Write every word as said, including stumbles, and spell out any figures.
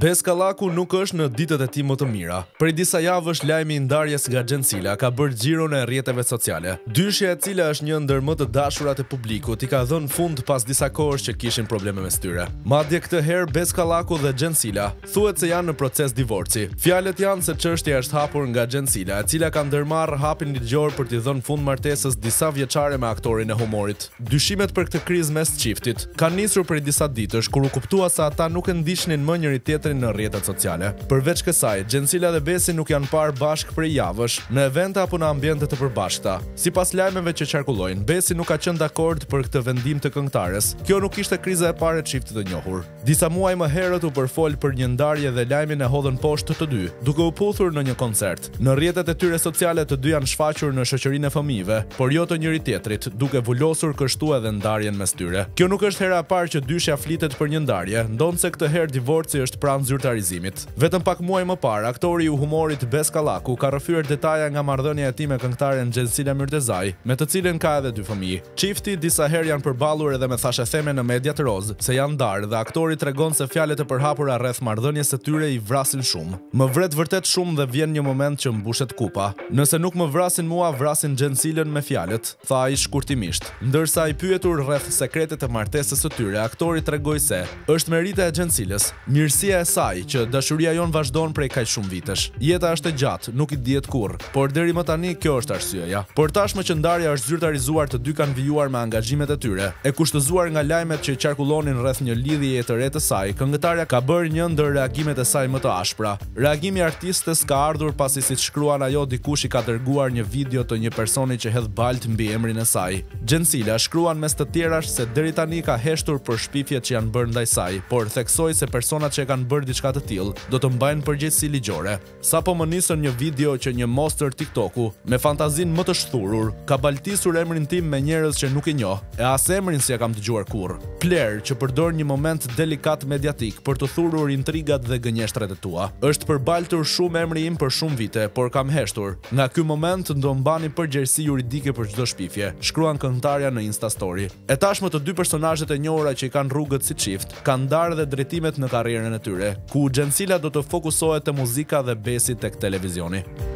Beskallaku nuk është në ditët e tij më të mira. Prej disa javësh lajmi i ndarjes nga Xhencila ka bërë xhiron e rrjeteve sociale. Dyshja e cila është një ndër më të dashurat e publikut i ka dhënë fund pas disa kohësh që kishin probleme mes tyre. Madje këtë herë Beskallaku dhe Xhencila thuhet se janë në proces divorci. Fjalët janë se çështja është hapur nga Xhencila, e cila ka ndërmarrë hapin ligjor për t'i dhënë fund martesës disa vjeçare me aktorin e humorit. Dyshimet për këtë krizë mes çiftit kanë nisur prej disa ditësh kur u kuptua se ata nuk e ndiqnin më njëri tjetrin në rrjetet sociale. Përveç kësaj, Xhencila dhe Besi nuk janë parë bashkë prej javësh, në evente apo në ambiente të përbashkëta. Sipas lajmeve që qarkullojnë, Besi nuk ka qenë dakord për këtë vendim të këngëtares. Kjo nuk ishte kriza e parë e çiftit të njohur. Disa muaj më herët u përfol për një ndarje dhe lajmin e hodhën poshtë të dy, duke u puthur në një koncert. Në rrjetet e tyre sociale të dy janë shfaqur në shoqërinë e fëmijëve, por jo të njëri tjetrit, duke vulosur kështu edhe ndarjen mes tyre. Kjo nuk është hera e parë që dyshja flitet për një ndarje, ndonse këtë herë divorci është pranë zyrtarizimit. Vetëm pak muaj më parë, aktori i humorit Beskallaku ka rrëfyer detaja nga marrëdhënia e tij me këngëtaren Xhencila Myrtezaj, me të cilën ka edhe dy fëmijë. Çifti disa herë janë përballur edhe me thashetheme në mediat rozë se janë ndarë dhe aktori tregon se fjalët e përhapura rreth marrëdhënies së tyre i vrasin shumë. Më vret vërtet shumë dhe vjen një moment që mbushet kupa. Nëse nuk më vrasin mua, vrasin Xhencilën me fjalët, tha ai shkurtimisht. Ndërsa i pyetur rreth sekretet e martesës së tyre, aktori tregoi se është merita e Xhencilës, mirësia e saj që dashuria jon vazhdon prej kaq shumë vitesh. Jeta është e gjatë, nuk i dihet kurrë, por deri më tani kjo është arsyeja. Por tashmë që ndarja është zyrtarizuar, të dy kanë vijuar me angazhimet e tyre. E kushtëzuar nga lajmet që qarkullonin rreth një lidhjeje të re të saj, këngëtarja ka bërë një ndër reagimet e saj më të ashpra. Reagimi i artistes ka ardhur pasi, siç shkruan ajo, dikush i ka dërguar një video të një personi që hedh balt mbi emrin e saj. Xhencila shkruan mes të tjerash se deri tani ka heshtur për shpifjet që janë bërë ndaj saj, por theksoi se personat që kanë bërë diçka të tillë do të mbajnë përgjegjësi ligjore. Sapo më nisën një video që një monster TikToku me fantazinë më të shthurur ka baltisur emrin tim me njerëz që nuk i njoh, e as emrin si e kam dëgjuar kurrë. Player që përdor një moment delikat mediatik për të thurur intrigat dhe gënjeshtrat e tua. Është përbaltur shumë emri im për shumë vite, por kam heshtur. Nga ky moment do mbani përgjegjësi juridike për çdo shpifje, shkruan këngëtarja në Insta Story. E tashmë të dy personazhet e njohura që i kanë rrugët si çift kanë ndarë dhe drejtimet në karrierën e tyre, ku Xhencila do të fokusohet te muzika dhe Besi tek televizioni.